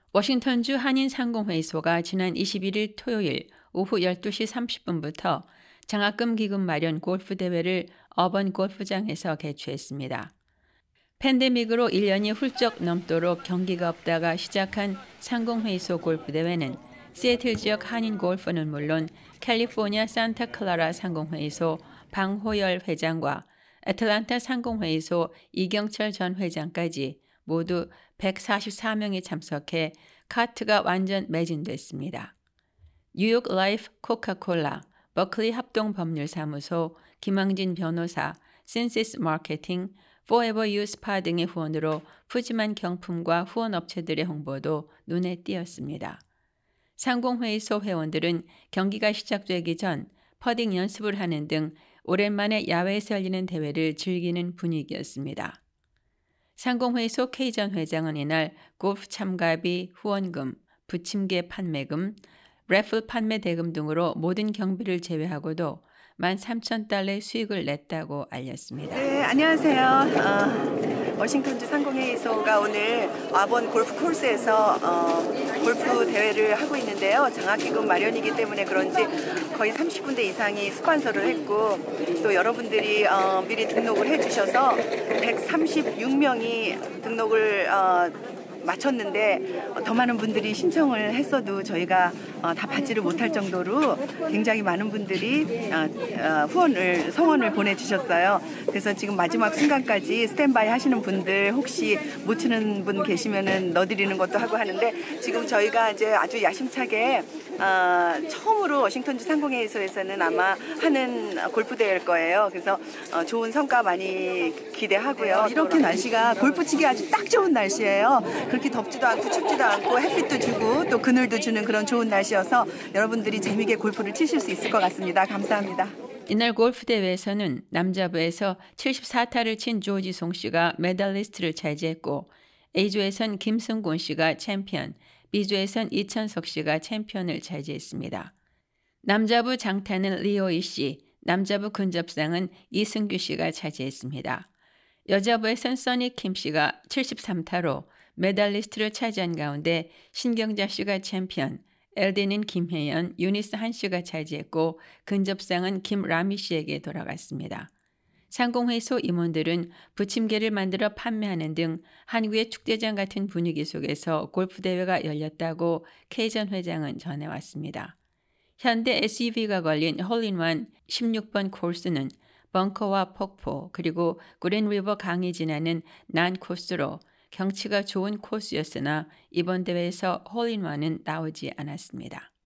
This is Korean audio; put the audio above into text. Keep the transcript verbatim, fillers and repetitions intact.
워싱턴주 한인상공회의소가 지난 이십일 일 토요일 오후 열두 시 삼십 분부터 장학금 기금 마련 골프 대회를 어번 골프장에서 개최했습니다. 팬데믹으로 일 년이 훌쩍 넘도록 경기가 없다가 시작한 상공회의소 골프 대회는 시애틀 지역 한인 골퍼는 물론 캘리포니아 산타클라라 상공회의소 방호열 회장과 애틀란타 상공회의소 이경철 전 회장까지 모두 백사십사 명이 참석해 카트가 완전 매진됐습니다. 뉴욕 라이프 코카콜라, 버클리 합동법률사무소, 김항진 변호사, 센시스 마케팅, 포에버 유 스파 등의 후원으로 푸짐한 경품과 후원업체들의 홍보도 눈에 띄었습니다. 상공회의소 회원들은 경기가 시작되기 전 퍼딩 연습을 하는 등 오랜만에 야외에서 열리는 대회를 즐기는 분위기였습니다. 상공회의소 K 전 회장은 이날 골프 참가비, 후원금, 부침개 판매금, 래플 판매 대금 등으로 모든 경비를 제외하고도 만 삼천 달러의 수익을 냈다고 알렸습니다. 네, 안녕하세요. 어, 워싱턴주 상공회의소가 오늘 와본 골프 코스에서 어, 골프 대회를 하고 있는데요. 장학기금 마련이기 때문에 그런지 거의 삼십 군데 이상이 스폰서를 했고 또 여러분들이 어, 미리 등록을 해주셔서 백삼십육 명이 등록을 어, 마쳤는데 더 많은 분들이 신청을 했어도 저희가 다 받지를 못할 정도로 굉장히 많은 분들이 후원을 성원을 보내주셨어요. 그래서 지금 마지막 순간까지 스탠바이 하시는 분들 혹시 못 치는 분 계시면은 넣어드리는 것도 하고 하는데 지금 저희가 이제 아주 야심차게 어, 처음으로 워싱턴주 상공회의소에서는 아마 하는 골프 대회일 거예요. 그래서 어, 좋은 성과 많이 기대하고요. 이렇게 날씨가 골프 치기 아주 딱 좋은 날씨예요. 그렇게 덥지도 않고 춥지도 않고 햇빛도 주고 또 그늘도 주는 그런 좋은 날씨여서 여러분들이 재미있게 골프를 치실 수 있을 것 같습니다. 감사합니다. 이날 골프 대회에서는 남자부에서 칠십사 타를 친 조지송 씨가 메달리스트를 차지했고 A조에선 김승곤 씨가 챔피언, B조에선 이천석 씨가 챔피언을 차지했습니다. 남자부 장타는 리오이 씨, 남자부 근접상은 이승규 씨가 차지했습니다. 여자부에선 써니 킴 씨가 칠십삼 타로 메달리스트를 차지한 가운데 신경자 씨가 챔피언, 엘디는 김혜연, 유니스 한 씨가 차지했고 근접상은 김라미 씨에게 돌아갔습니다. 상공회의소 임원들은 부침개를 만들어 판매하는 등 한국의 축제장 같은 분위기 속에서 골프대회가 열렸다고 K 전 회장은 전해왔습니다. 현대 에스유브이가 걸린 홀인원 십육 번 코스는 벙커와 폭포 그리고 그린리버 강이 지나는 난 코스로 경치가 좋은 코스였으나 이번 대회에서 홀인원은 나오지 않았습니다.